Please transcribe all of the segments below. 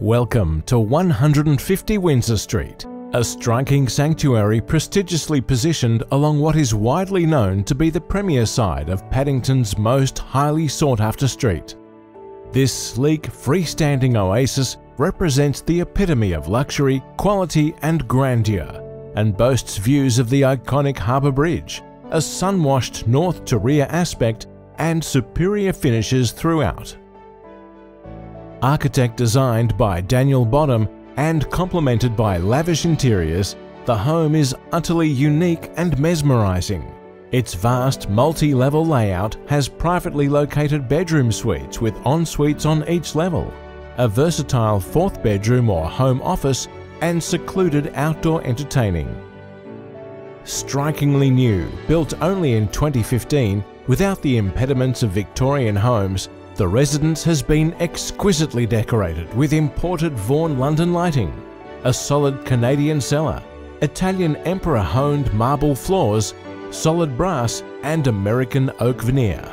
Welcome to 150 Windsor Street, a striking sanctuary prestigiously positioned along what is widely known to be the premier side of Paddington's most highly sought-after street. This sleek, freestanding oasis represents the epitome of luxury, quality and grandeur, and boasts views of the iconic Harbour Bridge, a sun-washed north to rear aspect and superior finishes throughout. Architect designed by Daniel Bottom and complemented by lavish interiors, the home is utterly unique and mesmerizing. Its vast multi-level layout has privately located bedroom suites with en-suites on each level, a versatile fourth bedroom or home office, and secluded outdoor entertaining. Strikingly new, built only in 2015, without the impediments of Victorian homes, the residence has been exquisitely decorated with imported Vaughan London lighting, a solid Canadian cellar, Italian emperor-honed marble floors, solid brass and American oak veneer.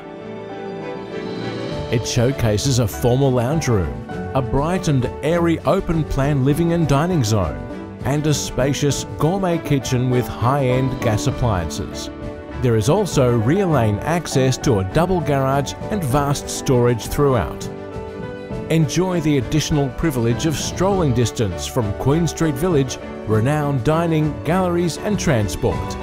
It showcases a formal lounge room, a bright and airy open-plan living and dining zone, and a spacious gourmet kitchen with high-end gas appliances. There is also rear lane access to a double garage and vast storage throughout. Enjoy the additional privilege of strolling distance from Queen Street Village, renowned dining, galleries and transport.